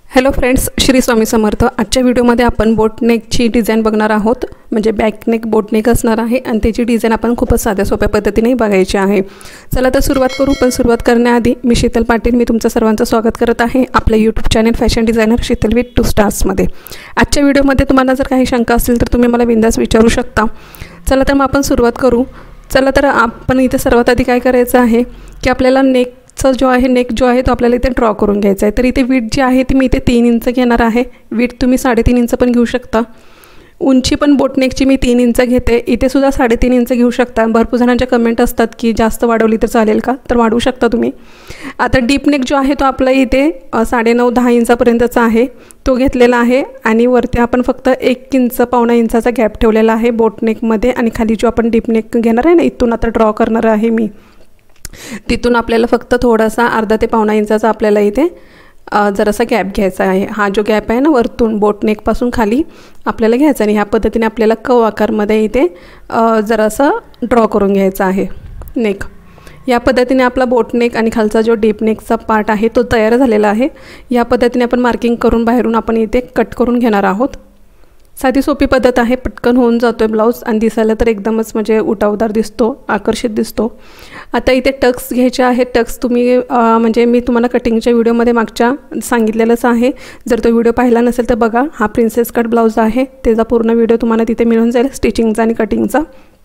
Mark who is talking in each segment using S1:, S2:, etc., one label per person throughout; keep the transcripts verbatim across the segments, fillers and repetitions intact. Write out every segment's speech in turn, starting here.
S1: Hello friends, Shri Swami Samarth. आजच्या व्हिडिओमध्ये आपण बोटनेकची डिझाईन बघणार आहोत। म्हणजे बॅकनेक बोटनेक असणार आहे आणि त्याची डिझाईन आपण खूपच साध्या सोप्या पद्धतीने बघायची आहे। चला तर सुरुवात करू। पण सुरुवात करण्याआधी मी शीतल पाटील मी तुमचं सर्वांचं स्वागत करत आहे आपल्या YouTube channel fashion designer Sheetal with two स्टार्समध्ये। आजच्या व्हिडिओमध्ये तुम्हाला जर काही शंका असेल तर तुम्ही मला बिंदास विचारू शकता। चला तर मग आपण सुरुवात करू। चला तर आपण इथे सर्वात आधी काय करायचं आहे की आपल्याला नेक जो आहे नेक जो आहे तो आपल्याला इथे ड्रॉ करून घ्यायचा आहे। तर इथे विड्थ जी आहे ती मी इथे तीन इंच घेणार आहे। विड्थ तुम्ही साडेतीन इंच पण घेऊ शकता। उंची पण बोटनेकची मी तीन इंच घेते। इथे सुद्धा साडेतीन इंच घेऊ शकता। भरपूर जणांच्या कमेंट असतात की जास्त वाढवली तर चालेल का, तर वाढवू शकता तुम्ही। आता डीप नेक जो आहे तो आपला इथे साडे नऊ दहा इंचापर्यंतचा आहे तो घेतलेला आहे आणि वरती आपण फक्त एक इंच पावणा इंचाचा गॅप ठेवलेला आहे बोटनेकमध्ये। आणि खाली जो आपण डीप नेक घेणार आहे ना, इथून आता ड्रॉ करणार आहे मी, तिथून आपल्याला फक्त थोडासा अर्धा ते पावणा इंचाचा आपल्याला इथे जरासा गॅप घ्यायचा आहे। हा जो गॅप आहे ना वरतून बोटनेकपासून खाली आपल्याला घ्यायचा आणि ह्या पद्धतीने आपल्याला कव आकारमध्ये इथे जरासा ड्रॉ करून घ्यायचा आहे नेक। या पद्धतीने आपला बोटनेक आणि खालचा जो डीप नेकचा पार्ट आहे तो तयार झालेला आहे। या पद्धतीने आपण मार्किंग करून बाहेरून आपण इथे कट करून घेणार आहोत। साधी सोपी पद्धत आहे, पटकन होऊन जातो आहे ब्लाऊज आणि दिसायला तर एकदमच म्हणजे उठावदार दिसतो, आकर्षित दिसतो। आता इथे टक्स घ्यायचे आहेत। टक्स तुम्ही म्हणजे मी तुम्हाला कटिंगच्या व्हिडिओमध्ये मागच्या सांगितलेलंच आहे। जर तो व्हिडिओ पाहिला नसेल तर बघा, हा प्रिन्सेस कट ब्लाऊज आहे, त्याचा पूर्ण व्हिडिओ तुम्हाला तिथे मिळून जाईल स्टिचिंगचा आणि कटिंगचा।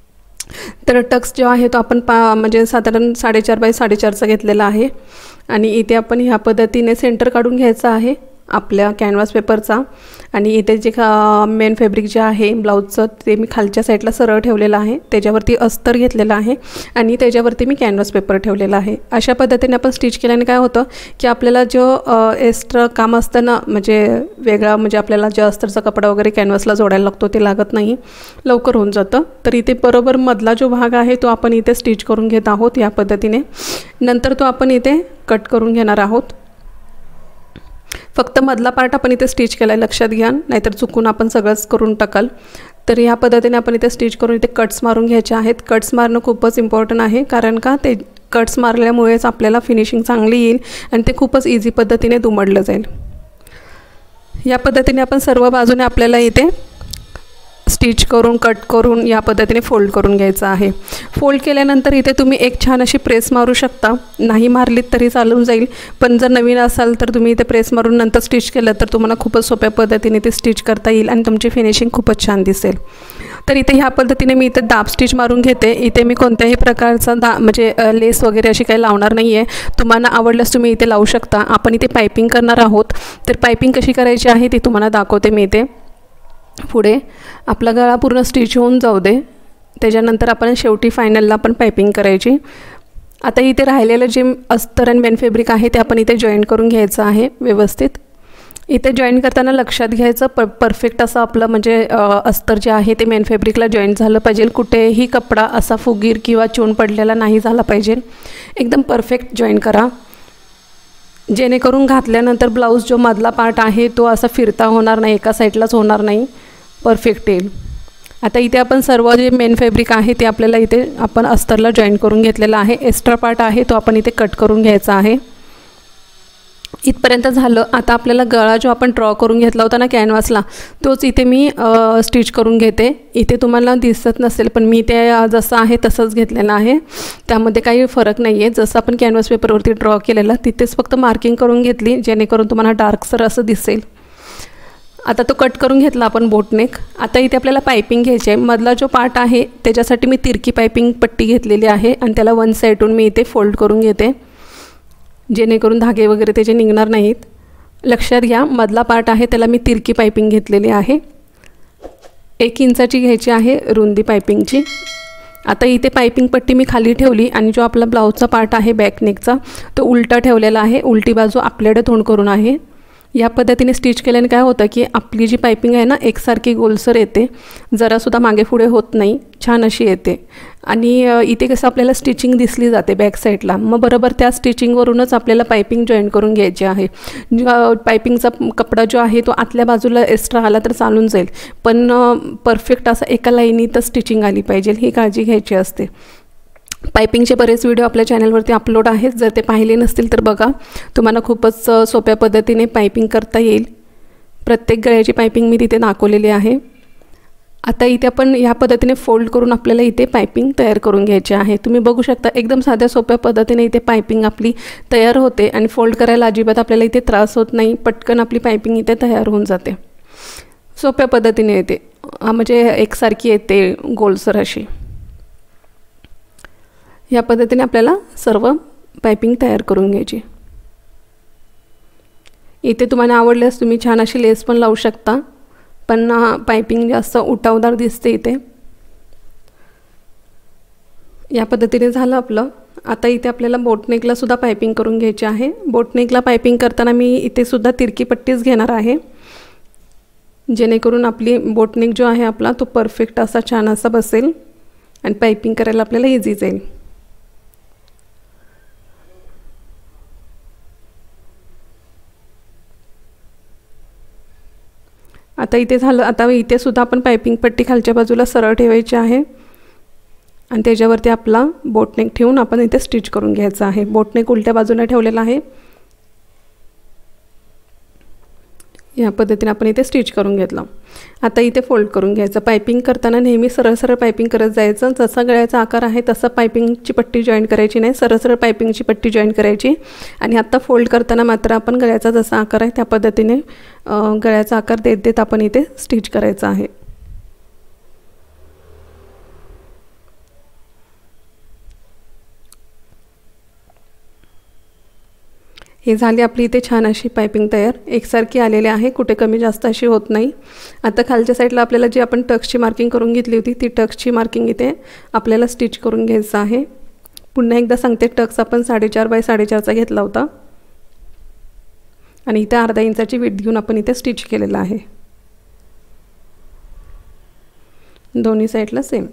S1: तर टक्स जो आहे तो आपण पा म्हणजे साधारण साडेचार बाय साडेचारचा घेतलेला आहे आणि इथे आपण ह्या पद्धतीने सेंटर काढून घ्यायचा आहे आपल्या कॅनव्हास पेपरचा। आणि इथे जे मेन फॅब्रिक जे आहे ब्लाऊजचं ते मी खालच्या साईडला सरळ ठेवलेलं आहे, त्याच्यावरती अस्तर घेतलेलं आहे आणि त्याच्यावरती मी कॅनव्हास पेपर ठेवलेला आहे। अशा पद्धतीने आपण स्टिच केल्याने काय होतं की आपल्याला जो एक्स्ट्रा काम असतं ना, म्हणजे वेगळा म्हणजे आपल्याला जे अस्तरचा कपडा वगैरे कॅनव्हासला जोडायला लागतो ते लागत नाही, लवकर होऊन जातं। तर इथे बरोबर मधला जो भाग आहे तो आपण इथे स्टिच करून घेत आहोत या पद्धतीने। नंतर तो आपण इथे कट करून घेणार आहोत। फक्त मधला पार्ट आपण इथे स्टिच केला आहे, लक्षात घ्या, नाहीतर चुकून आपण सगळंच करून टाकाल। तर ह्या पद्धतीने आपण इथे स्टिच करून इथे कट्स मारून घ्यायचे आहेत। कट्स मारणं खूपच इम्पॉर्टंट आहे, कारण का ते कट्स मारल्यामुळेच आपल्याला फिनिशिंग चांगली येईल आणि ते खूपच इझी पद्धतीने दुमडलं जाईल। या पद्धतीने आपण सर्व बाजूने आपल्याला इथे स्टिच करून कट करून या पद्धतीने फोल्ड करून घ्यायचं आहे। फोल्ड केल्यानंतर इथे तुम्ही एक छान अशी प्रेस मारू शकता, नाही मारलीत तरी चालून जाईल, पण जर नवीन असाल तर तुम्ही इथे प्रेस मारून नंतर स्टिच केलं तर तुम्हाला खूपच सोप्या पद्धतीने ते स्टिच करता येईल आणि तुमची फिनिशिंग खूपच छान दिसेल। तर इथे ह्या पद्धतीने मी इथे दाब स्टिच मारून घेते। इथे मी कोणत्याही प्रकारचा दा म्हणजे लेस वगैरे अशी काही लावणार नाही आहे, तुम्हाला आवडल्यास तुम्ही इथे लावू शकता। आपण इथे पायपिंग करणार आहोत, तर पायपिंग कशी करायची आहे ती तुम्हाला दाखवते मी इथे। पुढे आपला गळा पूर्ण स्टिच होऊन जाऊ दे, त्याच्यानंतर आपण शेवटी फायनलला पण पायपिंग करायची। आता इथे राहिलेलं जे अस्तर आणि मेन फॅब्रिक आहे ते आपण इथे जॉईन करून घ्यायचं आहे व्यवस्थित। इथे जॉईन करताना लक्षात घ्यायचं प परफेक्ट असं आपलं म्हणजे अस्तर जे आहे ते मेन फॅब्रिकला जॉईन झालं पाहिजे। कुठेही कपडा असा फुगीर किंवा चून पडलेला नाही झाला पाहिजे, एकदम परफेक्ट जॉईन करा, जेणेकरून घातल्यानंतर ब्लाऊज जो मधला पार्ट आहे तो असा फिरता होणार नाही, एका साईडलाच होणार नाही, परफेक्ट येईल। आता इथे आपण सर्व जे मेन फॅब्रिक आहे ते आपल्याला इथे आपण अस्तरला जॉईन करून घेतलेला आहे। एक्स्ट्रा पार्ट आहे तो आपण इथे कट करून घ्यायचा आहे। इथपर्यंत झालं। आता आपल्याला गळा जो आपण ड्रॉ करून घेतला होता ना कॅनव्हासला, तोच इथे मी स्टिच करून घेते। इथे तुम्हाला दिसत नसेल पण मी ते जसं आहे तसंच घेतलेलं आहे, त्यामध्ये काही फरक नाही आहे। जसं आपण कॅनव्हास पेपरवरती ड्रॉ केलेला तिथेच फक्त मार्किंग करून घेतली, जेणेकरून तुम्हाला डार्कसर असं दिसेल। आता तो कट करून घेतला आपण बोटनेक। आता इथे आपल्याला पायपिंग घ्यायची आहे। मधला जो पार्ट आहे त्याच्यासाठी मी तिरकी पायपिंग पट्टी घेतलेली आहे आणि त्याला वन साईडून मी इथे फोल्ड करून घेते, जेणेकरून धागे वगैरे त्याचे निघणार नाहीत। लक्षात घ्या, मधला पार्ट आहे त्याला मी तिरकी पायपिंग घेतलेली आहे, एक इंचाची घ्यायची आहे रुंदी पायपिंगची। आता इथे पायपिंग पट्टी मी खाली ठेवली आणि जो आपला ब्लाऊजचा पार्ट आहे बॅकनेकचा तो उलटा ठेवलेला आहे, उलटी बाजू आपल्याकडे तोंड करून आहे। या पद्धतीने स्टिच केल्याने काय होतं की आपली जी पायपिंग आहे ना एकसारखी गोलसर येते, जरासुद्धा मागे पुढे होत नाही, छान अशी येते। आणि इथे कसं आपल्याला स्टिचिंग दिसली जाते बॅक साईडला, मग बरोबर त्या स्टिचिंगवरूनच आपल्याला पायपिंग जॉईन करून घ्यायची आहे। पायपिंगचा कपडा जो आहे तो आतल्या बाजूला एक्स्ट्रा आला तर चालून जाईल, पण परफेक्ट असं एका लाईनीतच स्टिचिंग आली पाहिजे, ही काळजी घ्यायची असते। पायपिंगचे बरेच व्हिडिओ आपल्या चॅनलवरती अपलोड आहेत, जर ते पाहिले नसतील तर बघा. तुम्हाला खूपच सोप्या पद्धतीने पायपिंग करता येईल. प्रत्येक गळ्याची पायपिंग मी तिथे दाखवलेली आहे. आता इथे आपण ह्या पद्धतीने फोल्ड करून आपल्याला इथे पायपिंग तयार करून घ्यायची आहे. तुम्ही बघू शकता एकदम साध्या सोप्या पद्धतीने इथे पायपिंग आपली तयार होते आणि फोल्ड करायला अजिबात आपल्याला इथे त्रास होत नाही. पटकन आपली पायपिंग इथे तयार होऊन जाते. सोप्या पद्धतीने येते, म्हणजे एकसारखी येते गोलसर अशी. या पद्धतीने आपल्याला सर्व पायपिंग तयार करून घ्यायची. इथे तुम्हाला आवडल्यास तुम्ही छान अशी लेस पण लावू शकता, पण पायपिंग जास्त उठावदार दिसते इथे. या पद्धतीने झालं आपलं. आता इथे आपल्याला बोटनेकला सुद्धा पायपिंग करून घ्यायची आहे. बोटनेकला पायपिंग करताना मी इथे सुद्धा तिरकी पट्टीच घेणार आहे, जेणेकरून आपली बोटनेक जो आहे आपला तो परफेक्ट असा छान असा बसेल आणि पायपिंग करायला आपल्याला इझी जाईल. आता इथे झालं. आता इथे सुद्धा आपण पायपिंग पट्टी खालच्या बाजूला सरळ ठेवायची आहे आणि त्याच्यावरती आपला बोटनेक ठेवून आपण इथे स्टिच करून घ्यायचं आहे. बोटनेक उलट्या बाजूला ठेवलेला आहे. या पद्धतीने आपण इथे स्टिच करून घेतलं. आता इथे फोल्ड करून घ्यायचं. पायपिंग करताना नेहमी सरळ सरळ पायपिंग करत जायचं. जसा गळ्याचा आकार आहे तसा पायपिंगची पट्टी जॉईन करायची नाही, सरळ सरळ पायपिंगची पट्टी जॉईन करायची. आणि आता फोल्ड करताना मात्र आपण गळ्याचा जसा आकार आहे त्या पद्धतीने गळ्याचा आकार देत देत आपण इथे स्टिच करायचं आहे. हे झाली आपली इथे छान अशी पायपिंग तयार. एकसारखी आलेली आहे, कुठे कमी जास्त अशी होत नाही. आता खालच्या साईडला आपल्याला जी आपण टक्सची मार्किंग करून घेतली होती ती टक्सची मार्किंग इथे आपल्याला स्टिच करून घ्यायचं आहे. पुन्हा एकदा सांगते, टक्स आपण साडेचार बाय साडेचारचा घेतला होता आणि इथे अर्धा इंचाची विड्थ घेऊन आपण इथे स्टिच केलेला आहे. दोन्ही साईडला सेम.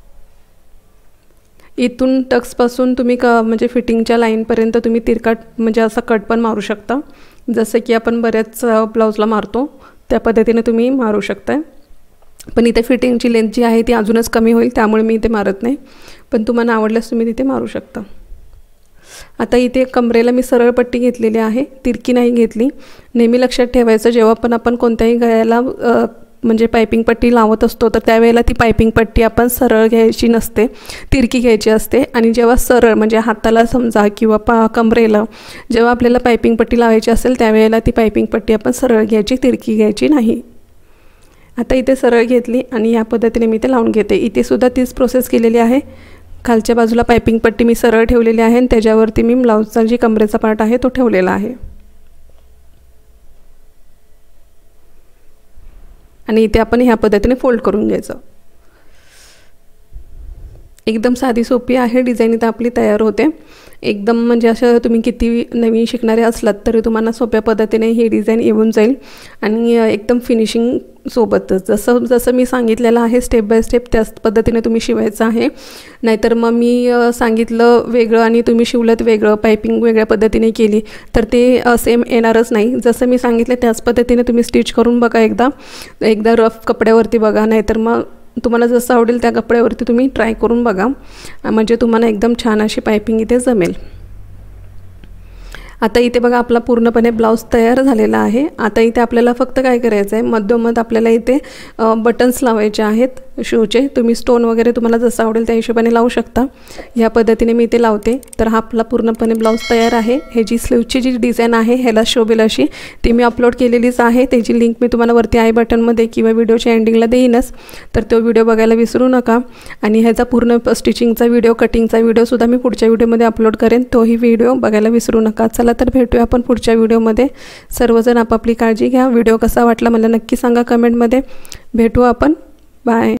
S1: इथून टक्सपासून तुम्ही क म्हणजे फिटिंगच्या लाईनपर्यंत तुम्ही तिरका म्हणजे असा कट पण मारू शकता, जसं की आपण बऱ्याच ब्लाऊजला मारतो त्या पद्धतीने तुम्ही मारू शकता. पण इथे फिटिंगची लेंथ जी आहे ती अजूनच कमी होईल, त्यामुळे मी इथे मारत नाही, पण तुम्हाला आवडल्यास तुम्ही तिथे मारू शकता. आता इथे कमरेला मी सरळ पट्टी घेतलेली आहे, तिरकी नाही घेतली. नेहमी लक्षात ठेवायचं, जेव्हा पण आपण कोणत्याही गळ्याला म्हणजे पायपिंग पट्टी लावत असतो तर त्यावेळेला ती पायपिंग पट्टी आपण सरळ घ्यायची नसते, तिरकी घ्यायची असते. आणि जेव्हा सरळ म्हणजे हाताला समजा किंवा पा कमरेला जेव्हा आपल्याला पायपिंग पट्टी लावायची असेल त्यावेळेला ती पायपिंग पट्टी आपण सरळ घ्यायची, तिरकी घ्यायची नाही. आता इथे सरळ घेतली आणि या पद्धतीने मी ते लावून घेते. इथे सुद्धा तीच प्रोसेस केलेली आहे. खालच्या बाजूला पायपिंग पट्टी मी सरळ ठेवलेली आहे आणि त्याच्यावरती मी ब्लाऊजचा जी कमरेचा पार्ट आहे तो ठेवलेला आहे. आणि इथे आपण ह्या पद्धतीने फोल्ड करून घ्यायचं. एकदम साधी सोपी आहे डिझाईन इथं आपली तयार होते. एकदम म्हणजे असं तुम्ही किती नवीन शिकणारे असलात तरी तुम्हाला सोप्या पद्धतीने ही डिझाईन येऊन जाईल आणि एकदम फिनिशिंग सोबतच जसं जसं मी सांगितलेलं आहे स्टेप बाय स्टेप त्याच पद्धतीने तुम्ही शिवायचं आहे. नाहीतर मग मी सांगितलं वेगळं आणि तुम्ही शिवलत वेगळं, पायपिंग वेगळ्या पद्धतीने केली तर ते सेम येणारच नाही. जसं मी सांगितलं त्याच पद्धतीने तुम्ही स्टिच करून बघा, एकदा एकदा रफ कपड्यावरती बघा, नाहीतर मग तुम्हाला जसं आवडेल त्या कपड्यावरती तुम्ही ट्राय करून बघा, म्हणजे तुम्हाला एकदम छान अशी पायपिंग इथे जमेल. आता इथे बघा आपला पूर्णपणे ब्लाऊज तयार झालेला आहे. आता इथे आपल्याला फक्त काय करायचं आहे, मधोमध आपल्याला इथे बटन्स लावायचे आहेत शूचे. तुम्ही स्टोन वगैरे तुम्हाला जसं आवडेल त्या हिशोबाने लावू शकता. ह्या पद्धतीने मी इथे लावते. तर हा आपला पूर्णपणे ब्लाऊज तयार आहे. हे जी स्लीवची जी डिझाईन आहे ह्याला शोभेल अशी ती मी अपलोड केलेलीच आहे. त्याची लिंक मी तुम्हाला वरती आय बटनमध्ये किंवा व्हिडिओच्या एंडिंगला देईनच, तर तो व्हिडिओ बघायला विसरू नका. आणि ह्याचा पूर्ण स्टिचिंगचा व्हिडिओ, कटिंगचा व्हिडिओसुद्धा मी पुढच्या व्हिडिओमध्ये अपलोड करेन, तोही व्हिडिओ बघायला विसरू नका. चला तर भेटूया आपण पुढच्या व्हिडिओमध्ये. सर्वजण आपापली काळजी घ्या. व्हिडिओ कसा वाटला मला नक्की सांगा कमेंटमध्ये. भेटू आपण. बाय.